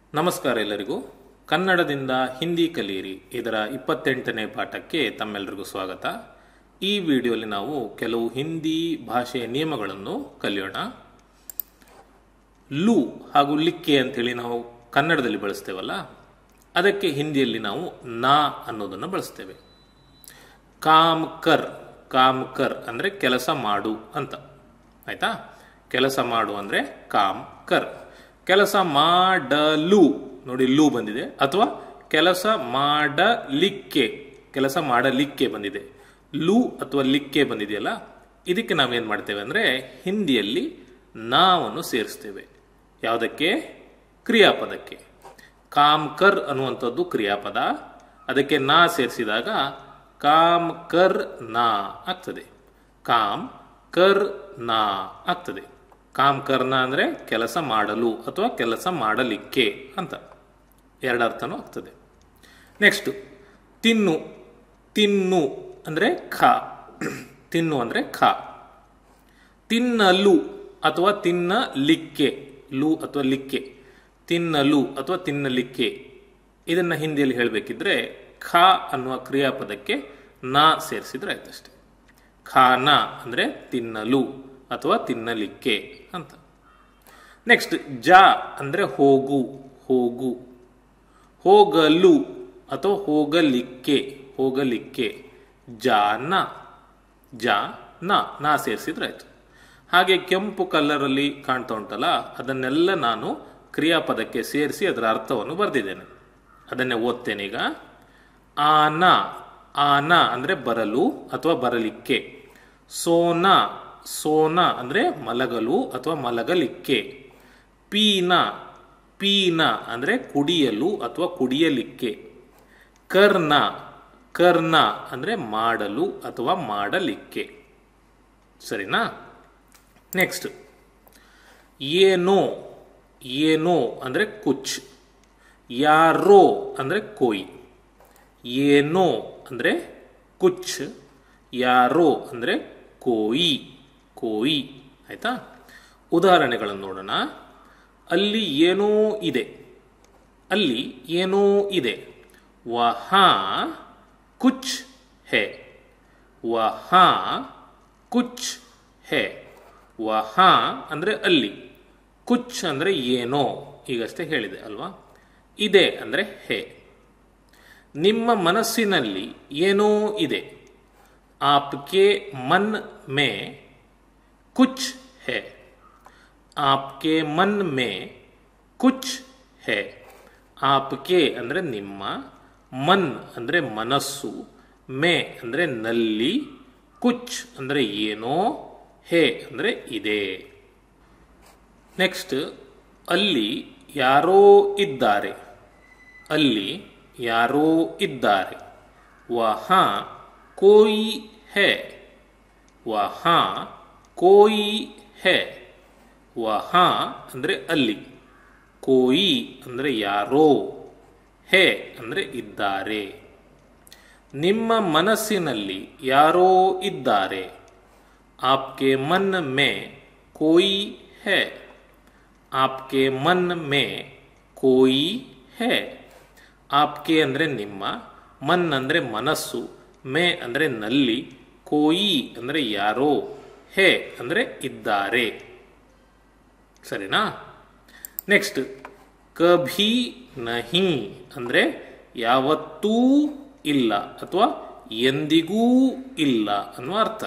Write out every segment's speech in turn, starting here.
ನಮಸ್ಕಾರ ಎಲ್ಲರಿಗೂ. ಕನ್ನಡದಿಂದ ಹಿಂದಿ ಕಲಿಯಿರಿ ಇದರ 28ನೇ ಪಾಠಕ್ಕೆ ತಮ್ಮೆಲ್ಲರಿಗೂ ಸ್ವಾಗತ. ಈ ವಿಡಿಯೋಲಿ ನಾವು ಕೆಲವು ಹಿಂದಿ ಭಾಷೆಯ ನಿಯಮಗಳನ್ನು ಕಲಿಯೋಣ. ಲು ಹಾಗೂ ಲಿಕ್ಕೆ ಅಂತೇಳಿ ನಾವು ಕನ್ನಡದಲ್ಲಿ ಬಳಸ್ತೇವಲ್ಲ, ಅದಕ್ಕೆ ಹಿಂದಿಯಲ್ಲಿ ನಾವು ನಾ ಅನ್ನೋದನ್ನು ಬಳಸ್ತೇವೆ. ಕಾಮ್ ಕರ್, ಕಾಮ್ ಕರ್ ಅಂದರೆ ಕೆಲಸ ಮಾಡು ಅಂತ, ಆಯ್ತಾ? ಕೆಲಸ ಮಾಡು ಅಂದರೆ ಕಾಮ್ ಕರ್. ಕೆಲಸ ಮಾಡಲು, ನೋಡಿ ಲು ಬಂದಿದೆ, ಅಥವಾ ಕೆಲಸ ಮಾಡಲಿಕ್ಕೆ, ಕೆಲಸ ಮಾಡಲಿಕ್ಕೆ ಬಂದಿದೆ. ಲು ಅಥವಾ ಲಿಕ್ಕೆ ಬಂದಿದೆಯಲ್ಲ, ಇದಕ್ಕೆ ನಾವೇನು ಮಾಡ್ತೇವೆ ಅಂದರೆ ಹಿಂದಿಯಲ್ಲಿ ನಾವನ್ನು ಸೇರಿಸ್ತೇವೆ. ಯಾವುದಕ್ಕೆ? ಕ್ರಿಯಾಪದಕ್ಕೆ. ಕಾಮ್ ಕರ್ ಅನ್ನುವಂಥದ್ದು ಕ್ರಿಯಾಪದ, ಅದಕ್ಕೆ ನಾ ಸೇರಿಸಿದಾಗ ಕಾಮ್ ಕರ್ ನಾ ಆಗ್ತದೆ. ಕಾಮ್ ಕರ್ ನಾ ಆಗ್ತದೆ. ಕಾಮ್ ಕರ್ನ ಅಂದರೆ ಕೆಲಸ ಮಾಡಲು ಅಥವಾ ಕೆಲಸ ಮಾಡಲಿಕ್ಕೆ ಅಂತ ಎರಡರ್ಥನೂ ಆಗ್ತದೆ. ನೆಕ್ಸ್ಟ್ ತಿನ್ನು, ತಿನ್ನು ಅಂದರೆ ಖ, ತಿನ್ನು ಅಂದರೆ ಖ. ತಿನ್ನಲು ಅಥವಾ ತಿನ್ನಲಿಕ್ಕೆ, ಲು ಅಥವಾ ಲಿಕ್ಕೆ, ತಿನ್ನಲು ಅಥವಾ ತಿನ್ನಲಿಕ್ಕೆ, ಇದನ್ನು ಹಿಂದಿಯಲ್ಲಿ ಹೇಳಬೇಕಿದ್ರೆ ಖ ಅನ್ನುವ ಕ್ರಿಯಾಪದಕ್ಕೆ ನಾ ಸೇರಿಸಿದ್ರೆ ಆಯ್ತಷ್ಟೆ. ಖಾನ ಅಂದರೆ ತಿನ್ನಲು ಅಥವಾ ತಿನ್ನಲಿಕ್ಕೆ ಅಂತ. ನೆಕ್ಸ್ಟ್ ಜಾ ಅಂದರೆ ಹೋಗು, ಹೋಗು. ಹೋಗಲು ಅಥವಾ ಹೋಗಲಿಕ್ಕೆ, ಹೋಗಲಿಕ್ಕೆ ಜಾನ, ಜಾನ, ನಾ ಸೇರಿಸಿದ್ರೆ ಆಯ್ತು. ಹಾಗೆ ಕೆಂಪು ಕಲ್ಲರಲ್ಲಿ ಕಾಣ್ತಾ ಉಂಟಲ್ಲ, ಅದನ್ನೆಲ್ಲ ನಾನು ಕ್ರಿಯಾಪದಕ್ಕೆ ಸೇರಿಸಿ ಅದರ ಅರ್ಥವನ್ನು ಬರೆದಿದ್ದೇನೆ. ಅದನ್ನೇ ಓದ್ತೇನೀಗ. ಆನ, ಆನ ಅಂದರೆ ಬರಲು ಅಥವಾ ಬರಲಿಕ್ಕೆ. ಸೋನ, ಸೋನ ಅಂದರೆ ಮಲಗಲು ಅಥವಾ ಮಲಗಲಿಕ್ಕೆ. ಪೀನ, ಪೀನ ಅಂದರೆ ಕುಡಿಯಲು ಅಥವಾ ಕುಡಿಯಲಿಕ್ಕೆ. ಕರ್ನ, ಕರ್ನ ಅಂದರೆ ಮಾಡಲು ಅಥವಾ ಮಾಡಲಿಕ್ಕೆ. ಸರಿನಾ? ನೆಕ್ಸ್ಟ್ ಏನೋ, ಏನೋ ಅಂದರೆ ಕುಚ್. ಯಾರೋ ಅಂದರೆ ಕೋಯಿ. ಏನೋ ಅಂದರೆ ಕುಚ್, ಯಾರೋ ಅಂದರೆ ಕೋಯಿ, ಕೋಯಿ. ಆಯ್ತಾ? ಉದಾಹರಣೆಗಳನ್ನು ನೋಡೋಣ. ಅಲ್ಲಿ ಏನೋ ಇದೆ, ಅಲ್ಲಿ ಏನೋ ಇದೆ. ವಹಾ ಕುಚ್ ಹೇ, ವಹಾ ಕುಚ್ ಹೇ. ವಹಾ ಅಂದರೆ ಅಲ್ಲಿ, ಕುಚ್ ಅಂದರೆ ಏನೋ, ಈಗಷ್ಟೇ ಹೇಳಿದೆ ಅಲ್ವಾ? ಇದೆ ಅಂದರೆ ಹೇ. ನಿಮ್ಮ ಮನಸ್ಸಿನಲ್ಲಿ ಏನೋ ಇದೆ. आपके मन में कुछ है, आपके मन में कुछ है. आपके ಅಂದರೆ ನಿಮ್ಮ, ಮನ್ ಅಂದರೆ ಮನಸ್ಸು, ಮೇ ಅಂದರೆ ನಲ್ಲಿ, ಕುಚ್ ಅಂದರೆ ಏನೋ, ಹೇ ಅಂದರೆ ಇದೆ. ನೆಕ್ಸ್ಟ್ ಅಲ್ಲಿ ಯಾರೋ ಇದ್ದಾರೆ, ಅಲ್ಲಿ ಯಾರೋ ಇದ್ದಾರೆ. ವಹಾ ಕೋಯಿ ಹೇ, ವಹಾ ಕೋಯಿ ಹೇ. ವಹಾ ಅಂದರೆ ಅಲ್ಲಿ, ಕೋಯಿ ಅಂದರೆ ಯಾರೋ, ಹೇ ಅಂದರೆ ಇದ್ದಾರೆ. ನಿಮ್ಮ ಮನಸ್ಸಿನಲ್ಲಿ ಯಾರೋ ಇದ್ದಾರೆ. ಆಪ್ಕೆ ಮನ್ ಮೇ ಕೋಯಿ ಹೇ, ಆಪ್ಕೆ ಮನ್ ಮೇ ಕೋಯಿ ಹೇ. ಆಪ್ಕೆ ಅಂದರೆ ನಿಮ್ಮ, ಮನ್ ಅಂದರೆ ಮನಸ್ಸು, ಮೇ ಅಂದರೆ ನಲ್ಲಿ, ಕೋಯಿ ಅಂದರೆ ಯಾರೋ, ಹೇ ಅಂದರೆ ಇದ್ದಾರೆ. ಸರಿನಾ? ನೆಕ್ಸ್ಟ್ ಕಭಿ ನಹಿ ಅಂದರೆ ಯಾವತ್ತೂ ಇಲ್ಲ ಅಥವಾ ಎಂದಿಗೂ ಇಲ್ಲ ಅನ್ನುವ ಅರ್ಥ.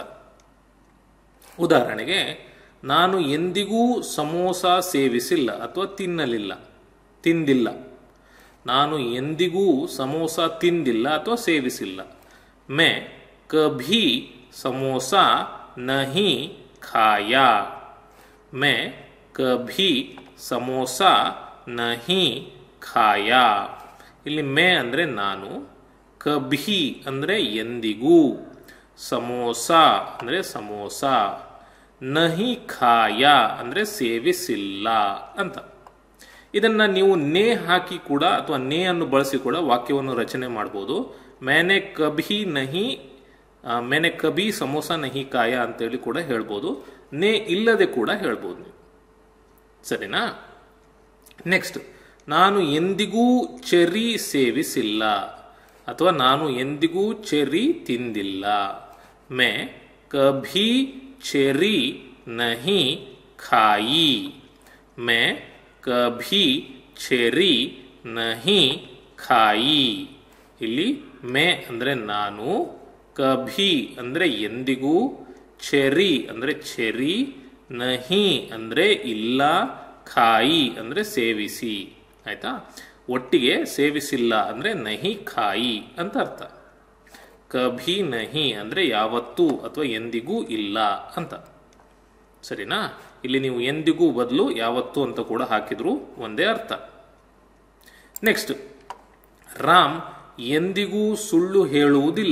ಉದಾಹರಣೆಗೆ, ನಾನು ಎಂದಿಗೂ ಸಮೋಸ ಸೇವಿಸಿಲ್ಲ ಅಥವಾ ತಿನ್ನಲಿಲ್ಲ, ತಿಂದಿಲ್ಲ. ನಾನು ಎಂದಿಗೂ ಸಮೋಸ ತಿಂದಿಲ್ಲ ಅಥವಾ ಸೇವಿಸಿಲ್ಲ. मैं कभी समोसा नहीं खाया, मैं कभी समोसा नहीं खाया. ಇಲ್ಲಿ ಮೇ ಅಂದರೆ ನಾನು, ಕಭಿ ಅಂದರೆ ಎಂದಿಗೂ, ಸಮೋಸ ಅಂದರೆ ಸಮೋಸ, ನಹಿ ಖಾಯ ಅಂದರೆ ಸೇವಿಸಿಲ್ಲ ಅಂತ. ಇದನ್ನ ನೀವು ನೇ ಹಾಕಿ ಕೂಡ ಅಥವಾ ನೇ ಅನ್ನು ಬಳಸಿ ಕೂಡ ವಾಕ್ಯವನ್ನು ರಚನೆ ಮಾಡಬಹುದು. मैंने कभी नहीं, मैंने कभी समोसा नहीं खाया ಅಂತೇಳಿ ಕೂಡ ಹೇಳ್ಬೋದು. ನೇ ಇಲ್ಲದೆ ಕೂಡ ಹೇಳ್ಬೋದು. ಸರಿನಾ? ನೆಕ್ಸ್ಟ್ ನಾನು ಎಂದಿಗೂ ಚೆರ್ರಿ ಸೇವಿಸಿಲ್ಲ ಅಥವಾ ನಾನು ಎಂದಿಗೂ ಚೆರ್ರಿ ತಿಂದಿಲ್ಲ. ಮೈ ಕಭಿ ಚೆರ್ರಿ ನಹಿ ಖಾಯಿ. ಮೈ ಕಭಿ ಚೆರ್ರಿ ನಹಿ ಖಾಯಿ. ಇಲ್ಲಿ ಮೇ ಅಂದರೆ ನಾನು, ಕಭಿ ಅಂದರೆ ಎಂದಿಗೂ, ಚೆರ್ರಿ ಅಂದರೆ ಚೆರ್ರಿ, ನಹಿ ಅಂದರೆ ಇಲ್ಲ, ಖಾಯಿ ಅಂದರೆ ಸೇವಿಸಿ. ಆಯ್ತಾ? ಒಟ್ಟಿಗೆ ಸೇವಿಸಿಲ್ಲ ಅಂದರೆ ನಹಿ ಖಾಯಿ ಅಂತ ಅರ್ಥ. ಕಭಿ ನಹಿ ಅಂದರೆ ಯಾವತ್ತೂ ಅಥವಾ ಎಂದಿಗೂ ಇಲ್ಲ ಅಂತ. ಸರಿನಾ? ಇಲ್ಲಿ ನೀವು ಎಂದಿಗೂ ಬದಲು ಯಾವತ್ತೂ ಅಂತ ಕೂಡ ಹಾಕಿದ್ರು ಒಂದೇ ಅರ್ಥ. ನೆಕ್ಸ್ಟ್, ರಾಮ್ ಎಂದಿಗೂ ಸುಳ್ಳು ಹೇಳುವುದಿಲ್ಲ.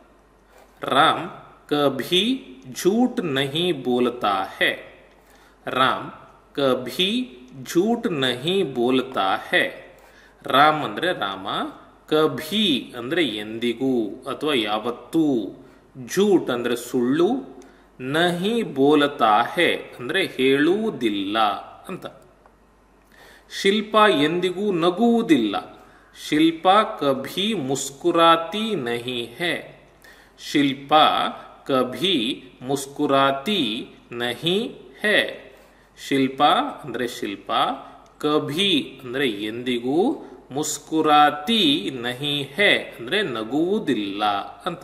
ರಾಮ್ ಕಭಿ झूठ नहीं बोलता है. ರಾಮ್ ಕಭಿ झूठ नहीं बोलता है. ರಾಮ್ ಅಂದರೆ ರಾಮ, ಕಭಿ ಅಂದರೆ ಎಂದಿಗೂ ಅಥವಾ ಯಾವತ್ತೂ, ಝೂಟ್ ಅಂದರೆ ಸುಳ್ಳು, ನಹಿ ಬೋಲತಾ ಹೇ ಅಂದರೆ ಹೇಳುವುದಿಲ್ಲ ಅಂತ. ಶಿಲ್ಪಾ ಎಂದಿಗೂ ನಗುವುದಿಲ್ಲ. ಶಿಲ್ಪಾ ಕಭಿ ಮುಸ್ಕುರಾತಿ ನಹಿ ಹೇ. ಶಿಲ್ಪಾ ಕಭಿ ಮುಸ್ಕುರಾತಿ ನಹಿ ಹೇ. ಶಿಲ್ಪಾ ಅಂದರೆ ಶಿಲ್ಪ, ಕಭಿ ಅಂದರೆ ಎಂದಿಗೂ, ಮುಸ್ಕುರಾತಿ ನಹಿ ಹೇ ಅಂದರೆ ನಗುವುದಿಲ್ಲ ಅಂತ.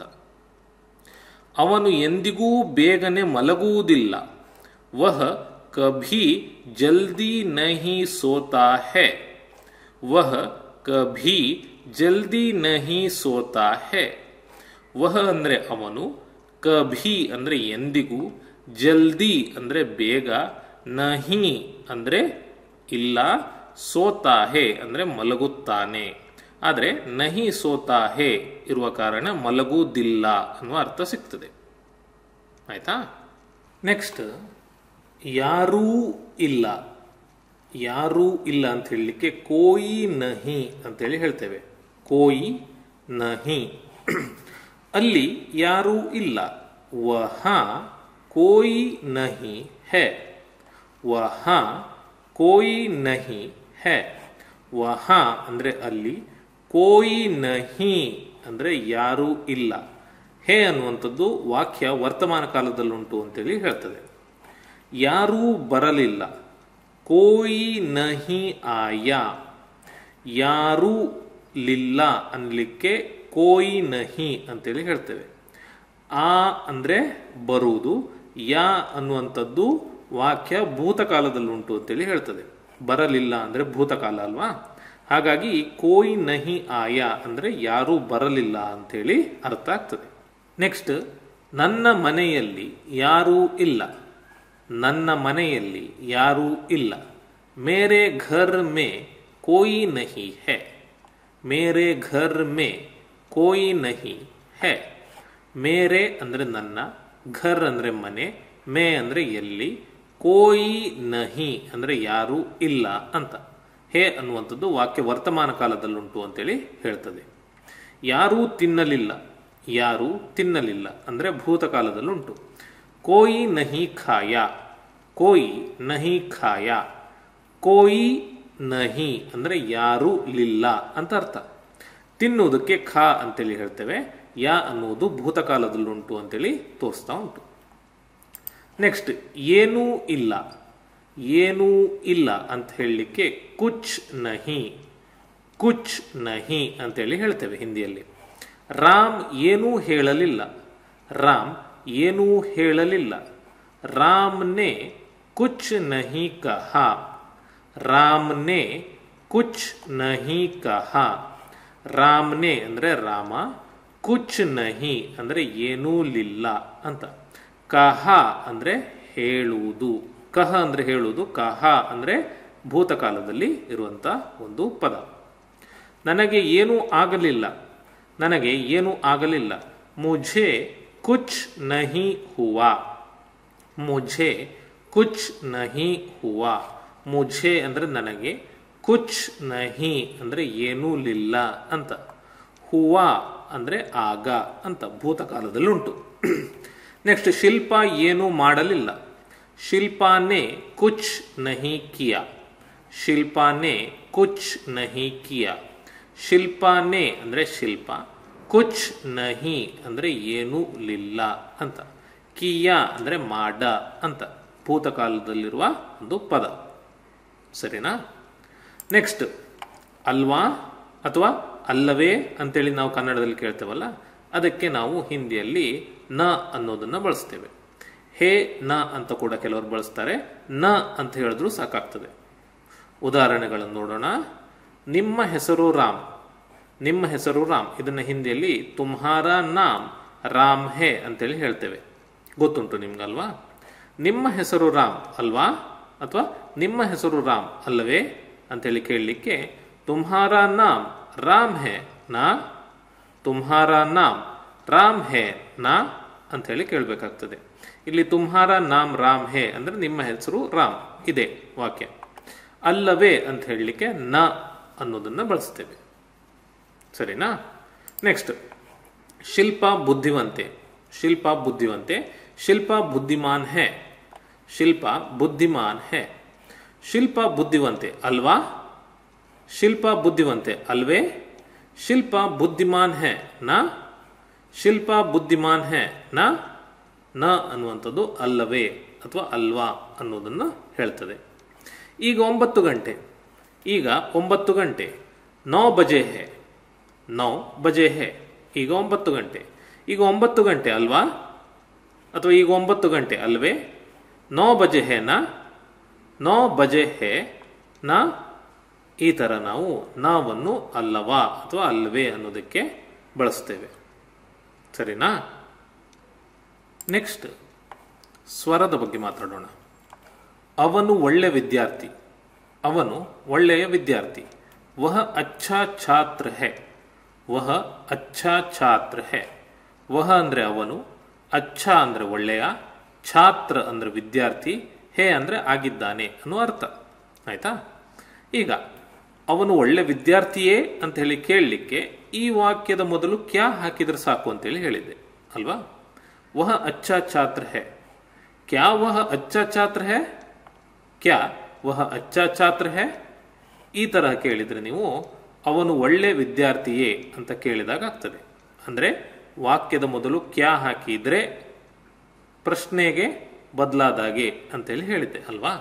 ಅವನು ಎಂದಿಗೂ ಬೇಗನೆ ಮಲಗುವುದಿಲ್ಲ. ವಹ ಕಭಿ ಜಲ್ದಿ ನಹಿ ಸೋತಾ ಹೇ. ವಹ ಕಭಿ ಜಲ್ದಿ ನಹಿ ಸೋತಾ ಹೇ. ವಹ ಅಂದರೆ ಅವನು, ಕಭಿ ಅಂದರೆ ಎಂದಿಗೂ, ಜಲ್ದಿ ಅಂದರೆ ಬೇಗ, ನಹಿ ಅಂದರೆ ಇಲ್ಲ, ಸೋತಾ ಹೇ ಅಂದರೆ ಮಲಗುತ್ತಾನೆ. ಆದರೆ ನಹಿ ಸೋತಾ ಹೇ ಇರುವ ಕಾರಣ ಮಲಗುವುದಿಲ್ಲ ಅನ್ನುವ ಅರ್ಥ ಸಿಗ್ತದೆ. ಆಯ್ತಾ? ನೆಕ್ಸ್ಟ್, ಯಾರೂ ಇಲ್ಲ. ಯಾರೂ ಇಲ್ಲ ಅಂತ ಹೇಳಲಿಕ್ಕೆ ಕೋಯಿ ನಹಿ ಅಂತೇಳಿ ಹೇಳ್ತೇವೆ. ಕೋಯಿ ನಹಿ, ಅಲ್ಲಿ ಯಾರೂ ಇಲ್ಲ. ವಹ ಕೋಯಿ ನಹಿ ಹೇ. ವಹ ಕೋಯಿ ನಹಿ ಹೇ. ವಹ ಅಂದರೆ ಅಲ್ಲಿ, ಕೋಯಿ ನಹಿ ಅಂದರೆ ಯಾರೂ ಇಲ್ಲ. ಹೇ ಅನ್ನುವಂಥದ್ದು ವಾಕ್ಯ ವರ್ತಮಾನ ಕಾಲದಲ್ಲುಂಟು ಅಂತೇಳಿ ಹೇಳ್ತದೆ. ಯಾರೂ ಬರಲಿಲ್ಲ. ಕೋಯಿ ನಹಿ ಆಯಾ. ಯಾರೂ ಲಿಲ್ಲ ಅನ್ನಲಿಕ್ಕೆ ಕೋಯಿ ನಹಿ ಅಂತೇಳಿ ಹೇಳ್ತೇವೆ. ಆ ಅಂದರೆ ಬರುವುದು, ಯಾ ಅನ್ನುವಂಥದ್ದು ವಾಕ್ಯ ಭೂತಕಾಲದಲ್ಲುಂಟು ಅಂತೇಳಿ ಹೇಳ್ತದೆ. ಬರಲಿಲ್ಲ ಅಂದರೆ ಭೂತಕಾಲ ಅಲ್ವಾ? ಹಾಗಾಗಿ ಕೋಯಿ ನಹಿ ಆಯಾ ಅಂದರೆ ಯಾರೂ ಬರಲಿಲ್ಲ ಅಂಥೇಳಿ ಅರ್ಥ ಆಗ್ತದೆ. ನೆಕ್ಸ್ಟ್, ನನ್ನ ಮನೆಯಲ್ಲಿ ಯಾರೂ ಇಲ್ಲ. ನನ್ನ ಮನೆಯಲ್ಲಿ ಯಾರೂ ಇಲ್ಲ. ಮೇರೆ ಘರ್ ಮೇ ಕೋಯಿ ನಹಿ ಹೇ. ಮೇರೆ ಘರ್ ಮೇ ಕೋಯಿ ನಹಿ ಹೇ. ಮೇರೆ ಅಂದರೆ ನನ್ನ, ಘರ್ ಅಂದರೆ ಮನೆ, ಮೇ ಅಂದರೆ ಎಲ್ಲಿ, ಕೋಯಿ ನಹಿ ಅಂದರೆ ಯಾರೂ ಇಲ್ಲ ಅಂತ. ಹೇ ಅನ್ನುವಂಥದ್ದು ವಾಕ್ಯ ವರ್ತಮಾನ ಕಾಲದಲ್ಲುಂಟು ಅಂತೇಳಿ ಹೇಳ್ತದೆ. ಯಾರೂ ತಿನ್ನಲಿಲ್ಲ. ಯಾರೂ ತಿನ್ನಲಿಲ್ಲ ಅಂದರೆ ಭೂತಕಾಲದಲ್ಲುಂಟು. ಕೋಯಿ ನಹಿ ಖಾಯಾ. ಕೋಯಿ ನಹಿ ಖಾಯಾ. ಕೋಯಿ ನಹಿ ಅಂದರೆ ಯಾರೂ ಲಿಲ್ಲ ಅಂತ ಅರ್ಥ. ತಿನ್ನುವುದಕ್ಕೆ ಖಾ ಅಂತೇಳಿ ಹೇಳ್ತೇವೆ. ಯಾ ಅನ್ನುವುದು ಭೂತಕಾಲದಲ್ಲುಂಟು ಅಂತೇಳಿ ತೋರಿಸ್ತಾ ಉಂಟು. ನೆಕ್ಸ್ಟ್, ಏನೂ ಇಲ್ಲ. ಏನೂ ಇಲ್ಲ ಅಂತ ಹೇಳಲಿಕ್ಕೆ ಕುಚ್ ನಹಿ. ಕುಚ್ ನಹಿ ಅಂತೇಳಿ ಹೇಳ್ತೇವೆ ಹಿಂದಿಯಲ್ಲಿ. ರಾಮ್ ಏನೂ ಹೇಳಲಿಲ್ಲ. ರಾಮ್ ಏನೂ ಹೇಳಲಿಲ್ಲ. ರಾಮ್ನೆ ಕುಚ್ ನಹಿ ಕಹಾ. ರಾಮ್ನೆ ಕುಚ್ ನಹಿ ಕಹಾ. ರಾಮ್ನೆ ಅಂದರೆ ರಾಮ, ಕುಚ್ ನಹಿ ಅಂದರೆ ಏನೂ ಲಿಲ್ಲ ಅಂತ. ಕಹ ಅಂದರೆ ಹೇಳುವುದು. ಕಹ ಅಂದರೆ ಹೇಳುವುದು, ಕಹ ಅಂದರೆ ಭೂತಕಾಲದಲ್ಲಿ ಇರುವಂಥ ಒಂದು ಪದ. ನನಗೆ ಏನೂ ಆಗಲಿಲ್ಲ. ನನಗೆ ಏನೂ ಆಗಲಿಲ್ಲ. ಮುझे कुछ नहीं हुआ. मुझे कुछ नहीं हुआ. ಮುझೆ ಅಂದರೆ ನನಗೆ, ಕುಚ್ ನಹಿ ಅಂದರೆ ಏನೂ ಲಿಲ್ಲ ಅಂತ. ಹುವಾ ಅಂದರೆ ಆಗ ಅಂತ ಭೂತಕಾಲದಲ್ಲುಂಟು. ನೆಕ್ಸ್ಟ್, ಶಿಲ್ಪ ಏನೂ ಮಾಡಲಿಲ್ಲ. ಶಿಲ್ಪಾನೆ ಕುಚ್ ನಹಿ ಕಿಯಾ. ಶಿಲ್ಪಾನೆ ಕುಚ್ ನಹಿ ಕಿಯಾ. ಶಿಲ್ಪಾನೇ ಅಂದರೆ ಶಿಲ್ಪ, ಕುಚ್ ನಹಿ ಅಂದರೆ ಏನೂ ಲಿಲ್ಲ ಅಂತ, ಕಿಯಾ ಅಂದರೆ ಮಾಡ ಅಂತ ಭೂತಕಾಲದಲ್ಲಿರುವ ಒಂದು ಪದ. ಸರಿನಾ? ನೆಕ್ಸ್ಟ್ ಅಲ್ವಾ ಅಥವಾ ಅಲ್ಲವೇ ಅಂತೇಳಿ ನಾವು ಕನ್ನಡದಲ್ಲಿ ಕೇಳ್ತೇವಲ್ಲ, ಅದಕ್ಕೆ ನಾವು ಹಿಂದಿಯಲ್ಲಿ ನ ಅನ್ನೋದನ್ನು ಬಳಸ್ತೇವೆ. ಹೇ ನ ಅಂತ ಕೂಡ ಕೆಲವರು ಬಳಸ್ತಾರೆ. ನ ಅಂತ ಹೇಳಿದ್ರು ಸಾಕಾಗ್ತದೆ. ಉದಾಹರಣೆಗಳನ್ನು ನೋಡೋಣ. ನಿಮ್ಮ ಹೆಸರು ರಾಮ್. ನಿಮ್ಮ ಹೆಸರು ರಾಮ್ ಇದನ್ನು ಹಿಂದಿಯಲ್ಲಿ ತುಮ್ಹಾರ ನಾಮ್ ರಾಮ್ ಹೇ ಅಂತೇಳಿ ಹೇಳ್ತೇವೆ. ಗೊತ್ತುಂಟು ನಿಮ್ಗಲ್ವಾ? ನಿಮ್ಮ ಹೆಸರು ರಾಮ್ ಅಲ್ವಾ ಅಥವಾ ನಿಮ್ಮ ಹೆಸರು ರಾಮ್ ಅಲ್ಲವೇ ಅಂತೇಳಿ ಕೇಳಲಿಕ್ಕೆ ತುಮ್ಹಾರ ನಾಮ್ ರಾಮ್ ಹೇ ನಾ, ತುಮ್ಹಾರ ನಾಮ್ ರಾಮ್ ಹೇ ನಾ ಅಂಥೇಳಿ ಕೇಳಬೇಕಾಗ್ತದೆ. ಇಲ್ಲಿ ತುಮ್ಹಾರ ನಾಮ್ ರಾಮ್ ಹೇ ಅಂದರೆ ನಿಮ್ಮ ಹೆಸರು ರಾಮ್ ಇದೆ ವಾಕ್ಯ. ಅಲ್ಲವೇ ಅಂತ ಹೇಳಲಿಕ್ಕೆ ನ ಅನ್ನೋದನ್ನು ಬಳಸ್ತೇವೆ. ಸರಿನಾ? ನೆಕ್ಸ್ಟ್ ಶಿಲ್ಪ ಬುದ್ಧಿವಂತೆ. ಶಿಲ್ಪ ಬುದ್ಧಿವಂತೆ. ಶಿಲ್ಪ ಬುದ್ಧಿಮಾನ್ ಹೇ. ಶಿಲ್ಪ ಬುದ್ಧಿಮಾನ್ ಹೇ. ಶಿಲ್ಪ ಬುದ್ಧಿವಂತೆ ಅಲ್ವಾ? ಶಿಲ್ಪ ಬುದ್ಧಿವಂತೆ ಅಲ್ವೇ? ಶಿಲ್ಪ ಬುದ್ಧಿಮಾನ್ ಹೇ ನಾ, ಶಿಲ್ಪ ಬುದ್ಧಿಮಾನ್ ಹೇ ನಾ. ನ ಅನ್ನುವಂಥದ್ದು ಅಲ್ಲವೇ ಅಥವಾ ಅಲ್ವಾ ಅನ್ನೋದನ್ನು ಹೇಳ್ತದೆ. ಈಗ 9 ಗಂಟೆ. ಈಗ 9 ಗಂಟೆ. 9 ಬಜೆ ಹೇ. 9 ಬಜೆ ಹೇ. ಈಗ 9 ಗಂಟೆ. ಈಗ 9 ಗಂಟೆ ಅಲ್ವಾ ಅಥವಾ ಈಗ 9 ಗಂಟೆ ಅಲ್ವೇ? 9 ಬಜೆ ಹೇ ನಾ, 9 ಬಜೆ ಹೇ ನಾ. ಈ ಥರ ನಾವು ನಾವನ್ನು ಅಲ್ಲವಾ ಅಥವಾ ಅಲ್ವೇ ಅನ್ನೋದಕ್ಕೆ ಬಳಸ್ತೇವೆ. ಸರಿನಾ? ನೆಕ್ಸ್ಟ್ ಸ್ವರದ ಬಗ್ಗೆ ಮಾತಾಡೋಣ. ಅವನು ಒಳ್ಳೆ ವಿದ್ಯಾರ್ಥಿ. ಅವನು ಒಳ್ಳೆಯ ವಿದ್ಯಾರ್ಥಿ. ವಹ ಅಚ್ಛಾ ಛಾತ್ರ ಹೇ. ವಹ ಅಚ್ಛಾ ಛಾತ್ರ ಹೇ. ವಹ ಅಂದರೆ ಅವನು, ಅಚ್ಛ ಅಂದರೆ ಒಳ್ಳೆಯ, ಛಾತ್ರ ಅಂದರೆ ವಿದ್ಯಾರ್ಥಿ, ಹೇ ಅಂದರೆ ಆಗಿದ್ದಾನೆ ಅನ್ನೋ ಅರ್ಥ. ಆಯ್ತಾ? ಈಗ ಅವನು ಒಳ್ಳೆ ವಿದ್ಯಾರ್ಥಿಯೇ ಅಂತ ಹೇಳಿ ಕೇಳಲಿಕ್ಕೆ ಈ ವಾಕ್ಯದ ಮೊದಲು ಕ್ಯಾ ಹಾಕಿದ್ರೆ ಸಾಕು ಅಂತೇಳಿ ಹೇಳಿದೆ ಅಲ್ವಾ? ವಹ ಅಚ್ಛಾ ಛಾತ್ರ ಹೇ. ಕ್ಯಾ ವಹ ಅಚ್ಛಾ ಛಾತ್ರ ಹೇ? ಕ್ಯಾ ವಹ ಅಚ್ಛಾ ಛಾತ್ರ ಹೇ? ಈ ತರಹ ಕೇಳಿದರೆ ನೀವು ಅವನು ಒಳ್ಳೆ ವಿದ್ಯಾರ್ಥಿಯೇ ಅಂತ ಕೇಳಿದಾಗ ಆಗ್ತದೆ. ಅಂದರೆ ವಾಕ್ಯದ ಮೊದಲು ಕ್ಯಾ ಹಾಕಿದ್ರೆ ಪ್ರಶ್ನೆಗೆ ಬದಲಾದಾಗೆ ಅಂತೇಳಿ ಹೇಳಿದ್ದೆ ಅಲ್ವಾ?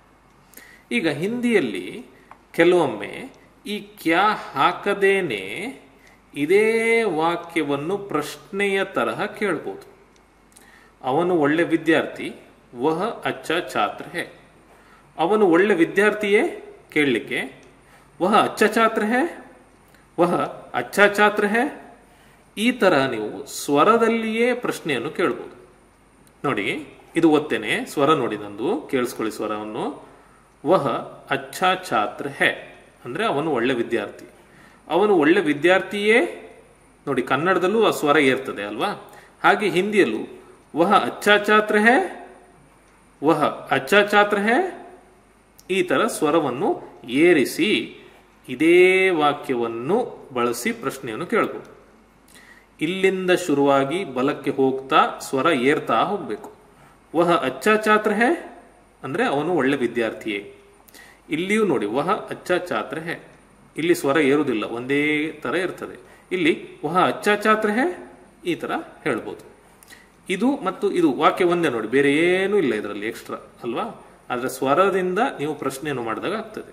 ಈಗ ಹಿಂದಿಯಲ್ಲಿ ಕೆಲವೊಮ್ಮೆ ಈ ಕ್ಯಾ ಹಾಕದೇನೆ ಇದೇ ವಾಕ್ಯವನ್ನು ಪ್ರಶ್ನೆಯ ತರಹ ಕೇಳ್ಬೋದು. ಅವನು ಒಳ್ಳೆ ವಿದ್ಯಾರ್ಥಿ. ವಹ ಅಚ್ಚಾ ಛಾತ್ರ ಹೇ. ಅವನು ಒಳ್ಳೆ ವಿದ್ಯಾರ್ಥಿಯೇ ಕೇಳಲಿಕ್ಕೆ ವಹ ಅಚ್ಚಾ ಛಾತ್ರ ಹೇ, ವಹ ಅಚ್ಚಾ ಛಾತ್ರ ಹೇ. ಈ ತರಹ ನೀವು ಸ್ವರದಲ್ಲಿಯೇ ಪ್ರಶ್ನೆಯನ್ನು ಕೇಳ್ಬೋದು. ನೋಡಿ, ಇದು ಒತ್ತೇನೆ. ಸ್ವರ ನೋಡಿ ನಂದು, ಕೇಳಿಸ್ಕೊಳ್ಳಿ ಸ್ವರವನ್ನು. ವಹ ಅಚ್ಛಾ ಛಾತ್ರ ಹೇ ಅಂದರೆ ಅವನು ಒಳ್ಳೆ ವಿದ್ಯಾರ್ಥಿ. ಅವನು ಒಳ್ಳೆ ವಿದ್ಯಾರ್ಥಿಯೇ. ನೋಡಿ, ಕನ್ನಡದಲ್ಲೂ ಆ ಸ್ವರ ಏರ್ತದೆ ಅಲ್ವಾ? ಹಾಗೆ ಹಿಂದಿಯಲ್ಲೂ ವಹ ಅಚ್ಛಾ ಛಾತ್ರ ಹೇ, ವಹ ಅಚ್ಛಾ ಛಾತ್ರ ಹೇ. ಈ ಥರ ಸ್ವರವನ್ನು ಏರಿಸಿ ಇದೇ ವಾಕ್ಯವನ್ನು ಬಳಸಿ ಪ್ರಶ್ನೆಯನ್ನು ಕೇಳ್ಬೋದು. ಇಲ್ಲಿಂದ ಶುರುವಾಗಿ ಬಲಕ್ಕೆ ಹೋಗ್ತಾ ಸ್ವರ ಏರ್ತಾ ಹೋಗಬೇಕು. ವಹ ಅಚ್ಛಾ ಛಾತ್ರ ಹೇ ಅಂದರೆ ಅವನು ಒಳ್ಳೆ ವಿದ್ಯಾರ್ಥಿಯೇ. ಇಲ್ಲಿಯೂ ನೋಡಿ, ವಹ ಅಚ್ಚಾ ಛಾತ್ರ ಹೇ. ಇಲ್ಲಿ ಸ್ವರ ಏರುವುದಿಲ್ಲ, ಒಂದೇ ಥರ ಇರ್ತದೆ. ಇಲ್ಲಿ ವಹ ಅಚ್ಚಾ ಛಾತ್ರ ಹೇ ಈ ಥರ ಹೇಳ್ಬೋದು. ಇದು ಮತ್ತು ಇದು ವಾಕ್ಯ ಒಂದೇ ನೋಡಿ, ಬೇರೆ ಏನೂ ಇಲ್ಲ ಇದರಲ್ಲಿ ಎಕ್ಸ್ಟ್ರಾ ಅಲ್ವಾ? ಆದರೆ ಸ್ವರದಿಂದ ನೀವು ಪ್ರಶ್ನೆಯನ್ನು ಮಾಡಿದಾಗ ಆಗ್ತದೆ.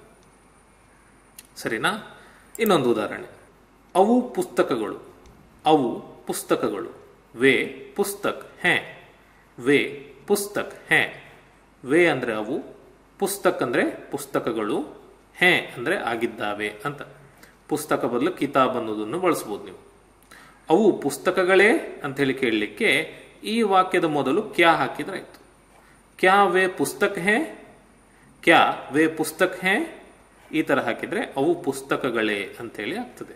ಸರಿನಾ? ಇನ್ನೊಂದು ಉದಾಹರಣೆ. ಅವು ಪುಸ್ತಕಗಳು. ಅವು ಪುಸ್ತಕಗಳು. ವೇ ಪುಸ್ತಕ್ ಹೇ. ವೇ ಪುಸ್ತಕ್ ಹೇ. ವೇ ಅಂದರೆ ಅವು, ಪುಸ್ತಕ್ ಅಂದರೆ ಪುಸ್ತಕಗಳು, ಹೇ ಅಂದರೆ ಆಗಿದ್ದಾವೆ ಅಂತ. ಪುಸ್ತಕ ಬದಲು ಕಿತಾಬ್ ಅನ್ನೋದನ್ನು ಬಳಸ್ಬೋದು ನೀವು. ಅವು ಪುಸ್ತಕಗಳೇ ಅಂತ ಹೇಳಿ ಕೇಳಲಿಕ್ಕೆ ಈ ವಾಕ್ಯದ ಮೊದಲು ಕ್ಯಾ ಹಾಕಿದ್ರೆ ಆಯ್ತು. ಕ್ಯಾ ವೇ ಪುಸ್ತಕ್ ಹೇ, ಕ್ಯಾ ವೇ ಪುಸ್ತಕ್ ಹೇ. ಈ ಥರ ಹಾಕಿದರೆ ಅವು ಪುಸ್ತಕಗಳೇ ಅಂತೇಳಿ ಆಗ್ತದೆ.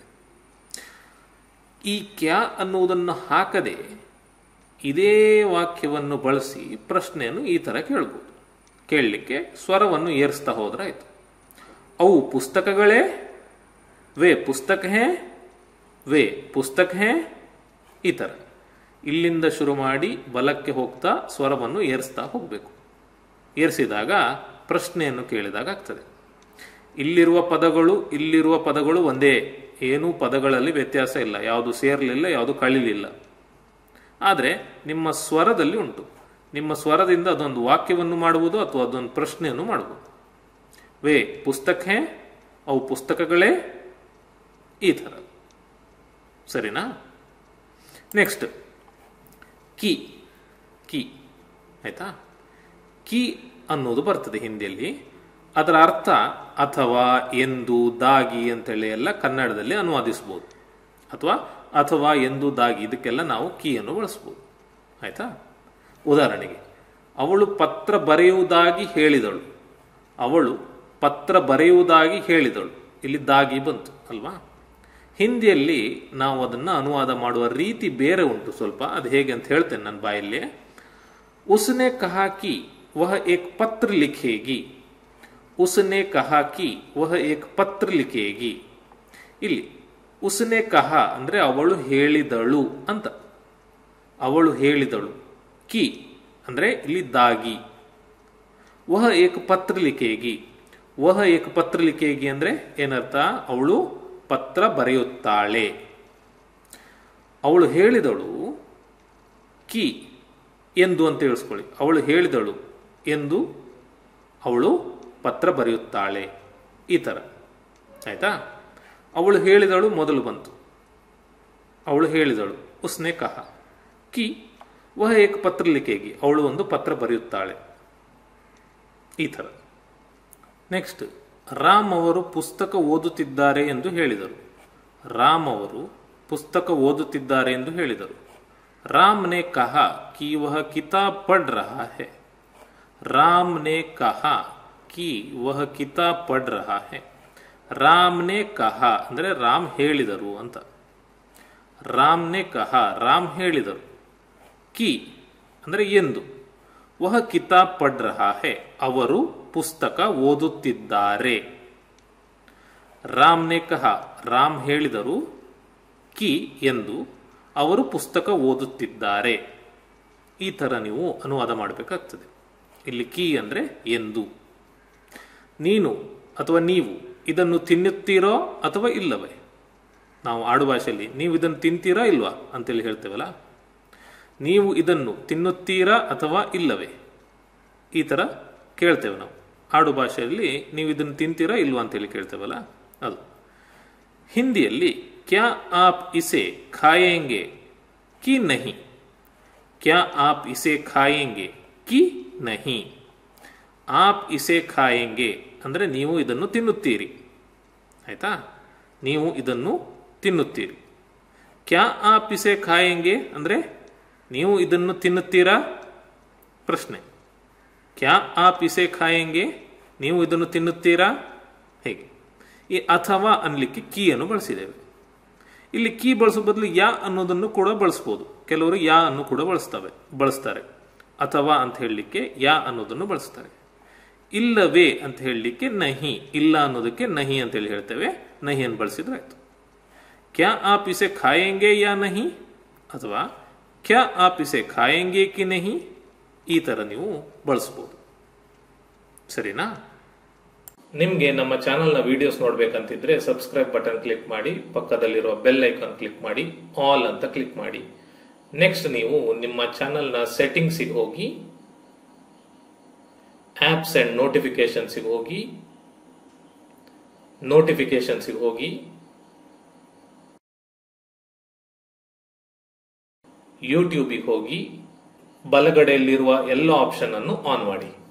ಈ ಕ್ಯಾ ಅನ್ನುವುದನ್ನು ಹಾಕದೆ ಇದೇ ವಾಕ್ಯವನ್ನು ಬಳಸಿ ಪ್ರಶ್ನೆಯನ್ನು ಈ ಥರ ಕೇಳ್ಬೋದು. ಕೇಳಲಿಕ್ಕೆ ಸ್ವರವನ್ನು ಏರಿಸ್ತಾ ಹೋದ್ರೆ ಆಯಿತು. ಅವು ಪುಸ್ತಕಗಳೇ, ವೇ ಪುಸ್ತಕ ಹೇ, ವೇ ಪುಸ್ತಕ ಹೇ. ಈ ಥರ ಇಲ್ಲಿಂದ ಶುರು ಮಾಡಿ ಬಲಕ್ಕೆ ಹೋಗ್ತಾ ಸ್ವರವನ್ನು ಏರಿಸ್ತಾ ಹೋಗಬೇಕು. ಏರಿಸಿದಾಗ ಪ್ರಶ್ನೆಯನ್ನು ಕೇಳಿದಾಗ ಆಗ್ತದೆ. ಇಲ್ಲಿರುವ ಪದಗಳು ಒಂದೇ, ಏನೂ ಪದಗಳಲ್ಲಿ ವ್ಯತ್ಯಾಸ ಇಲ್ಲ, ಯಾವುದು ಸೇರಲಿಲ್ಲ, ಯಾವುದು ಕಳಿಲಿಲ್ಲ. ಆದರೆ ನಿಮ್ಮ ಸ್ವರದಲ್ಲಿ ಉಂಟು. ನಿಮ್ಮ ಸ್ವರದಿಂದ ಅದೊಂದು ವಾಕ್ಯವನ್ನು ಮಾಡುವುದು ಅಥವಾ ಅದೊಂದು ಪ್ರಶ್ನೆಯನ್ನು ಮಾಡುವುದು. ವೇ ಪುಸ್ತಕ ಹೇ, ಅವು ಪುಸ್ತಕಗಳೇ, ಈ ಥರ. ಸರಿನಾ? ನೆಕ್ಸ್ಟ್ ಕೀ. ಕೀ ಆಯ್ತಾ? ಕೀ ಅನ್ನೋದು ಬರ್ತದೆ ಹಿಂದಿಯಲ್ಲಿ. ಅದರ ಅರ್ಥ ಅಥವಾ, ಎಂದು, ದಾಗಿ ಅಂತೇಳಿ ಎಲ್ಲ ಕನ್ನಡದಲ್ಲಿ ಅನುವಾದಿಸ್ಬೋದು. ಅಥವಾ ಎಂದು, ದಾಗಿ ಇದಕ್ಕೆಲ್ಲ ನಾವು ಕೀಯನ್ನು ಬಳಸ್ಬೋದು. ಆಯ್ತಾ? ಉದಾಹರಣೆಗೆ, ಅವಳು ಪತ್ರ ಬರೆಯುವುದಾಗಿ ಹೇಳಿದಳು. ಅವಳು ಪತ್ರ ಬರೆಯುವುದಾಗಿ ಹೇಳಿದಳು. ಇಲ್ಲಿ ದಾಗಿ ಬಂತು ಅಲ್ವಾ? ಹಿಂದಿಯಲ್ಲಿ ನಾವು ಅದನ್ನು ಅನುವಾದ ಮಾಡುವ ರೀತಿ ಬೇರೆ ಉಂಟು ಸ್ವಲ್ಪ. ಅದು ಹೇಗೆ ಅಂತ ಹೇಳ್ತೇನೆ ನನ್ನ ಬಾಯಲ್ಲಿ. ಉಸ್ನೆ ಕಹಾ ಕಿ ವಹ ಏಕ್ ಪತ್ರ ಲಿಖೇಗಿ. ಉಸ್ನೆ ಕಹಾ ಕಿ ವಹ ಏಕ್ ಪತ್ರ ಲಿಖೇಗಿ. ಇಲ್ಲಿ ಉಸ್ನೆ ಕಹಾ ಅಂದ್ರೆ ಅವಳು ಹೇಳಿದಳು ಅಂತ. ಅವಳು ಹೇಳಿದಳು. ಕಿ ಅಂದ್ರೆ ಇಲ್ಲಿ ದಾಗಿ. ವಹ ಏಕ್ ಪತ್ರ ಲಿಖೇಗಿ. ವಹ ಏಕ್ ಪತ್ರ ಲಿಖೇಗಿ ಅಂದ್ರೆ ಏನರ್ಥ? ಅವಳು ಪತ್ರ ಬರೆಯುತ್ತಾಳೆ. ಅವಳು ಹೇಳಿದಳು ಕಿ ಎಂದು ಅಂತ ಹೇಳಿಸ್ಕೊಳ್ಳಿ. ಅವಳು ಹೇಳಿದಳು ಎಂದು ಅವಳು ಪತ್ರ ಬರೆಯುತ್ತಾಳೆ, ಈ ಥರ. ಆಯ್ತಾ? ಅವಳು ಹೇಳಿದಳು ಮೊದಲು ಬಂತು. ಅವಳು ಹೇಳಿದಳು ಉಸ್ನೆ ಕಹ. ಕಿ ವಹ ಏಕ್ ಪತ್ರ ಲಿಖೇಗಿ, ಅವಳು ಒಂದು ಪತ್ರ ಬರೆಯುತ್ತಾಳೆ, ಈ ಥರ. ನೆಕ್ಸ್ಟ್, ರಾಮ್ ಅವರು ಪುಸ್ತಕ ಓದುತ್ತಿದ್ದಾರೆ ಎಂದು ಹೇಳಿದರು. ರಾಮ್ ಅವರು ಪುಸ್ತಕ ಓದುತ್ತಿದ್ದಾರೆ ಎಂದು ಹೇಳಿದರು. ರಾಮ್ ನೆ ಕಹಾ ಕಿ ವಹ ಕಿತಾಬ್ ಪढ़ ರಹಾ ಹೈ. ರಾಮ್ ನೆ ಕಹಾ ಕಿ ವಹ ಕಿತಾಬ್ ಪढ़ ರಹಾ ಹೈ. ರಾಮ್ ನೆ ಕಹಾ ಅಂದ್ರೆ ರಾಮ್ ಹೇಳಿದರು ಅಂತ. ರಾಮ್ ನೆ ಕಹಾ, ರಾಮ್ ಹೇಳಿದರು. ಕಿ ಅಂದ್ರೆ ಎಂದು. ವಹ ಕಿತಾಬ್ ಪढ़ ರಹಾ ಹೈ, ಅವರು ಪುಸ್ತಕ ಓದುತ್ತಿದ್ದಾರೆ. ರಾಮ್ ನೆ ಕಹಾ, ರಾಮ್ ಹೇಳಿದರು. ಕಿ ಎಂದು, ಅವರು ಪುಸ್ತಕ ಓದುತ್ತಿದ್ದಾರೆ. ಈ ಥರ ನೀವು ಅನುವಾದ ಮಾಡಬೇಕಾಗ್ತದೆ. ಇಲ್ಲಿ ಕಿ ಅಂದರೆ ಎಂದು. ನೀನು ಅಥವಾ ನೀವು ಇದನ್ನು ತಿನ್ನುತ್ತೀರೋ ಅಥವಾ ಇಲ್ಲವೇ? ನಾವು ಆಡುಭಾಷೆಯಲ್ಲಿ ನೀವು ಇದನ್ನು ತಿಂತೀರಾ ಇಲ್ವಾ ಅಂತೇಳಿ ಹೇಳ್ತೇವಲ್ಲ. ನೀವು ಇದನ್ನು ತಿನ್ನುತ್ತೀರಾ ಅಥವಾ ಇಲ್ಲವೇ, ಈ ಥರ ಕೇಳ್ತೇವೆ ನಾವು ಆಡುಭಾಷೆಯಲ್ಲಿ. ನೀವು ಇದನ್ನು ತಿಂತೀರಾ ಇಲ್ವಾ ಅಂತೇಳಿ ಕೇಳ್ತೇವಲ್ಲ, ಅದು. ಹಿಂದಿಯಲ್ಲಿ ಕ್ಯಾ ಆಪ್ ಇಸೆ ಖಾಯೆಂಗೆ ಕಿ ನಹಿ. ಕ್ಯಾ ಆಪ್ ಇಸೆ ಖಾಯೆಂಗೆ ಕಿ ನಹಿ. ಆಪ್ ಇಸೆ ಖಾಯೆಂಗೆ ಅಂದರೆ ನೀವು ಇದನ್ನು ತಿನ್ನುತ್ತೀರಿ. ಆಯ್ತಾ? ನೀವು ಇದನ್ನು ತಿನ್ನುತ್ತೀರಿ. ಕ್ಯಾ ಆಪ್ ಇಸೆ ಖಾಯೆಂಗೆ ಅಂದರೆ ನೀವು ಇದನ್ನು ತಿನ್ನುತ್ತೀರಾ? ಪ್ರಶ್ನೆ. ಕ್ಯಾ ಆಪ್ ಇಸೆ ಖಾಯೆಂಗೆ, ನೀವು ಇದನ್ನು ತಿನ್ನುತ್ತೀರಾ? ಹೇಗೆ? ಈ ಅಥವಾ ಅನ್ಲಿಕ್ಕೆ ಕೀ ಅನ್ನು ಬಳಸಿದ್ದೇವೆ. ಇಲ್ಲಿ ಕೀ ಬಳಸೋ ಬದಲು ಯಾ ಅನ್ನೋದನ್ನು ಕೂಡ ಬಳಸ್ಬೋದು. ಕೆಲವರು ಯಾ ಅನ್ನು ಕೂಡ ಬಳಸ್ತಾರೆ. ಅಥವಾ ಅಂತ ಹೇಳಲಿಕ್ಕೆ ಯಾ ಅನ್ನೋದನ್ನು ಬಳಸ್ತಾರೆ. ಇಲ್ಲವೇ ಅಂತ ಹೇಳಲಿಕ್ಕೆ ನಹಿ, ಇಲ್ಲ ಅನ್ನೋದಕ್ಕೆ ನಹಿ ಅಂತೇಳಿ ಹೇಳ್ತೇವೆ. ನಹಿಯನ್ನು ಬಳಸಿದ್ರೆ ಆಯ್ತು. ಕ್ಯಾ ಆಪ್ ಇಸೆ ಖಾಯೆಂಗೆ ಯಾ ನಹಿ, ಅಥವಾ ಕ್ಯಾ ಆಪ್ ಇಸೆ ಖಾಯೆಂಗೆ ಕಿ ನಹಿ, ಈ ಥರ ನೀವು ಬಳಸ್ಬೋದು. ಸರಿನಾ? ನಿಮಗೆ ನಮ್ಮ ಚಾನಲ್ನ ವಿಡಿಯೋಸ್ ನೋಡ್ಬೇಕಂತಿದ್ರೆ ಸಬ್ಸ್ಕ್ರೈಬ್ ಬಟನ್ ಕ್ಲಿಕ್ ಮಾಡಿ, ಪಕ್ಕದಲ್ಲಿರುವ ಬೆಲ್ ಐಕಾನ್ ಕ್ಲಿಕ್ ಮಾಡಿ, ಆಲ್ ಅಂತ ಕ್ಲಿಕ್ ಮಾಡಿ. ನೆಕ್ಸ್ಟ್ ನೀವು ನಿಮ್ಮ ಚಾನಲ್ನ ಸೆಟ್ಟಿಂಗ್ಸಿಗೆ ಹೋಗಿ, ಆಪ್ಸ್ ಅಂಡ್ ನೋಟಿಫಿಕೇಶನ್ಸ್ಗೆ ಹೋಗಿ, ಯೂಟ್ಯೂಬಿಗೆ ಹೋಗಿ, ಬಲಗಡೆಯಲ್ಲಿರುವ ಎಲ್ಲ ಆಪ್ಷನ್ ಅನ್ನು ಆನ್ ಮಾಡಿ.